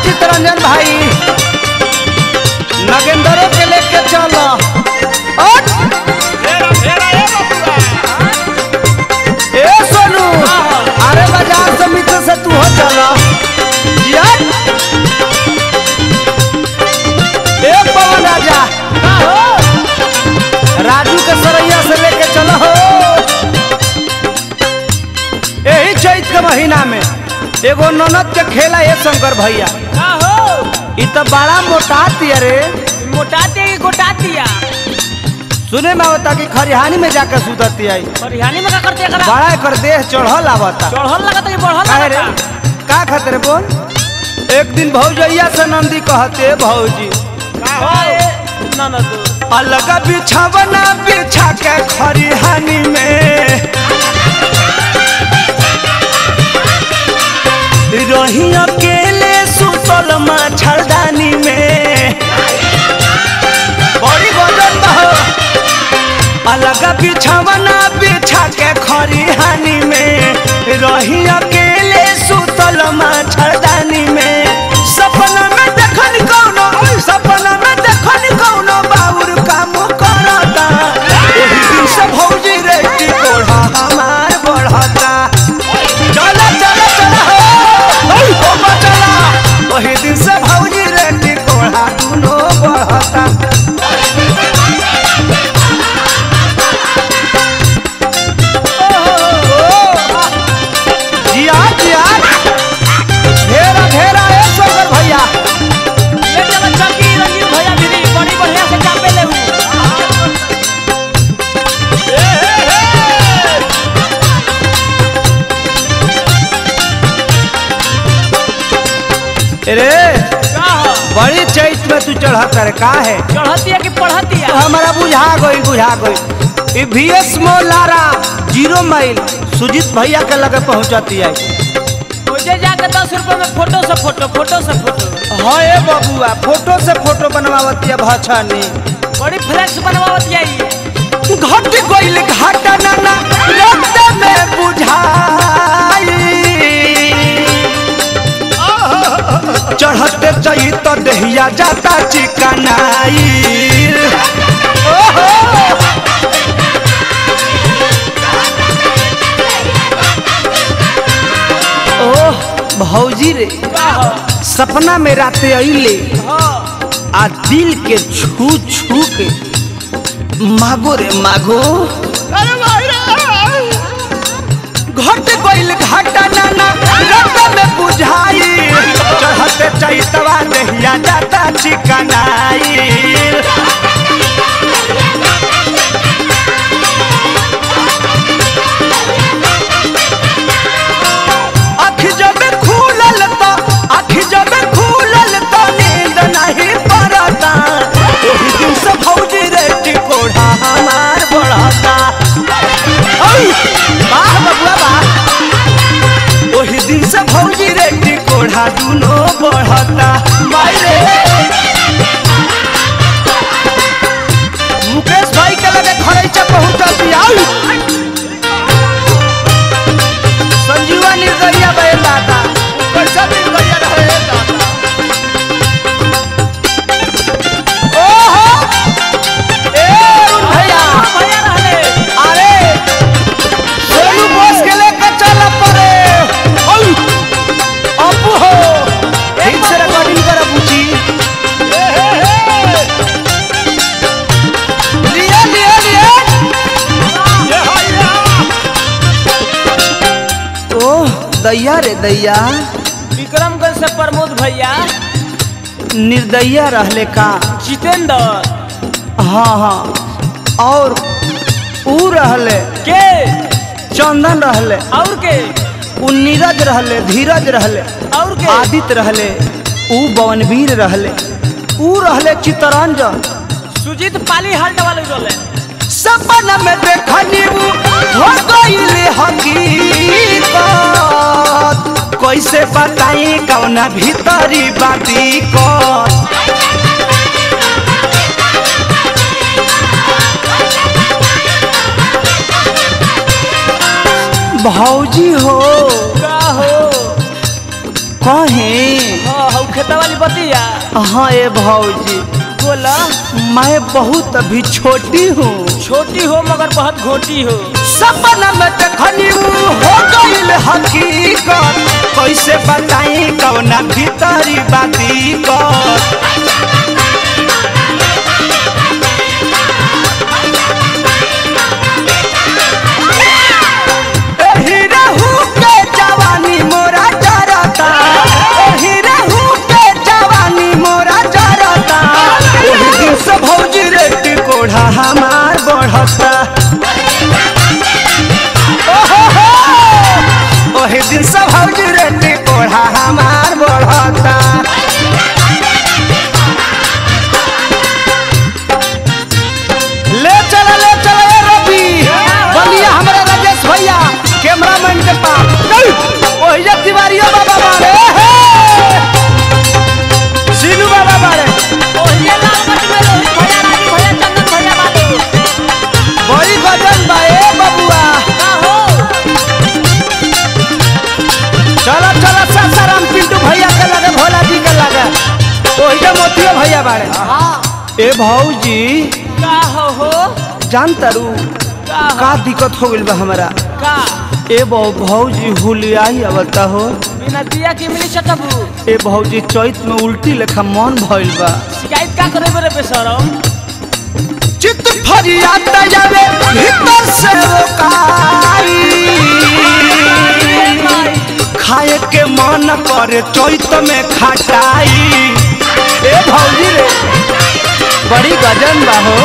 चितरंजन भाई नगेंद्रों के लेके चलो। ए सोनू अरे बाजार समिति से तू हो चलो। ए पवन राजा राजू के सरैया से लेके चलो हो। यही चैत के महीना में एगो ननद के खेला है शंकर भैया। तो बड़ा मोटाती रे मोटाती गोटाती। सुने में आवता कि खरिहानी में जाकर सुतती आई। खरिहानी में का करते है? बड़ा कर देह चढ़ल आवता। चढ़ल लगता है बढ़ल काहे रे का खतरे बोल। एक दिन भौजैया से नंदी कहते भौजी ननद अलग बिछावना बिछा के खरिहानी में रही अकेले सुतल मच्छरदानी में। बड़ी गजब हो अलग बिछावना बिछा के खरिहानी में रही अकेले सुतल मच्छरदानी में। सपना में देखनी कौनो सपना में देखनी कौनो बाबूर काम करता। एही दिन से भौजी रे टिकोड़ा हमार बढ़ता। चला चला चला हो चला वही दिन से भौजी रे टिकोड़ा दुनो बढ़ता। जिया जिया घेरा घेरा है शंकर भैया। ले चलो चौकी रंजीत भैया दीदी बड़ी बढ़िया से चापे ले रे बड़ी चैत में तू चढ़ा कर का है? चढ़ती है कि पढ़ती है? हमारा बुझा गई। VS मोलारा 0 माइल सुजीत भैया के लगे पहुंचती है। मुझे जाकर 10 रुपए में फोटो से फोटो। हाँ ये बबुआ फोटो से फोटो बनवावती है भाषानी। बड़ी फ्लैक्स बनवावती है। घट गइल घाटा नाना रक्त में बुझाई चढ़ते चाहिए तो दहिया जाता चिकनाई। ओह भौजी रे सपना में राते अइले आ दिल के छू छू के मागो रे मागो। घट गइल घाटा नाना रक्त में बुझाई चढ़ते चैतवा दहिया जाता चिकनाई। आँख जब खुलल तो नींद नहीं पड़ता। ओही दिन से भौजी रे टिकोड़ा हमार बढ़ता। वाह बबुआ वाह। ओही दिन से भौजी रे टिकोड़ा दुनो बढ़ता। मुकेश भाई के लगे खरैचा पहुंचती आई। संजीवा निर्दयिया बे दादा कैसा निर्दयिया रहे दादा। ओहो ए भैया रहले अरे सोनू बस के लेके चल पड़े। अपू हो ठीक से रिकॉर्डिंग कर पूछी। लिए ओह दैया रे दैया। विक्रमगंज से प्रमोद भैया निर्दयिया रहले का जितेंद्र। हाँ और ऊ रहले के चंदन रहले और के ऊ नीरज रहले धीरज रहले और के आदित्य रहले ऊ बवनवीर रहले ऊ रहले चितरंजन सुजीत पाली हल्ट वाले रोले। सपना में देखनी हो गइल हकीकत कैसे बताई कौना भीतरी बाती को। भौजी हो का हो कहे खेता वाली बतिया। हाँ ए भौजी बोला। मैं बहुत अभी छोटी हूँ। छोटी हो मगर बहुत घोटी हो। सपना में देखनी हो गइल हकीकत, कैसे बताई कौना भीतरी बाती को। एही रहू के जवानी मोरा जरता, एही रहू के जवानी मोरा जरता। ओही दिन से भौजी रेटी कोढ़ा हमार बढ़ता। ओही दिन से भौजी रेटी कोढ़ा हमार बढ़ता। ले चला ए रवि बलिया हमारे राजेश भैया कैमरामैन के पास। ओही तिवारियों बाबा बारे सीनू बाबा बारे ओहिए लालगंज में रोहित भैया, राजू भैया, चंदन भैया बाबू। बड़ी गजन बा ए बबुआ। का हो? चला चला सासाराम पिंटू भैया के लगे, भोला जी के लगे। ओही मोतियो भैया बारे। हाँ। ए भौजी का हो? जान तारू का का दिक्कत हो गइल बा हमरा। का? ए भौजी हुलिया ही आवता हो। बिना दिया के मिली चटबू। ए भौजी चैत में उल्टी लेखा मन भइल बा। शिकायत का करे बरे बेशरम? चित फरियाद जावे भीतर से ओकाई, खाए के मन करे चैत में खटाई। ए भौजी रे बड़ी गजन बा हो।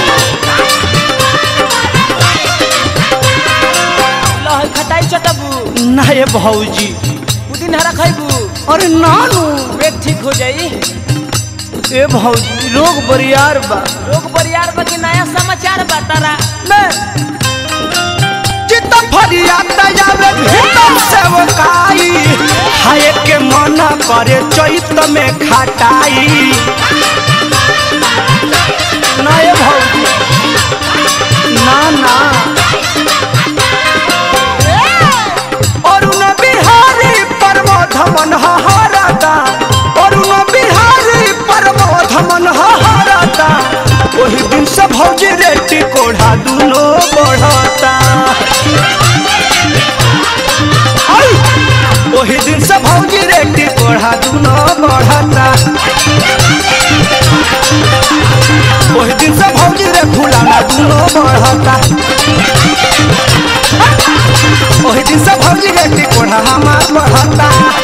लह खटाई चटबू। ना ए भौजी उदिन हरा खइबू। अरे नानू पेट ठीक हो जाई। ए भौजी रोग बरियार बा। लोग बरियार बा कि नया समाचार बा तारा। चित फरियाद जावे भीतर से ओकाई, खाए के मन करे चैत में खटाई। ना ए भौजी ना ना। अरुण बिहारी प्रमोद मन हरता, अरुण बिहारी प्रमोद मन हरता। ओही दिन से भौजी रेटी कोढ़ा दुनो बढ़ता। ओही दिन से भौजी रेटी कोढ़ा दुनो बढ़ता। ओही दिन से भौजी रे फुलाना दुनो बढ़ता। ओही दिन से भौजी रेटी कोढ़ा हमार बढ़ता।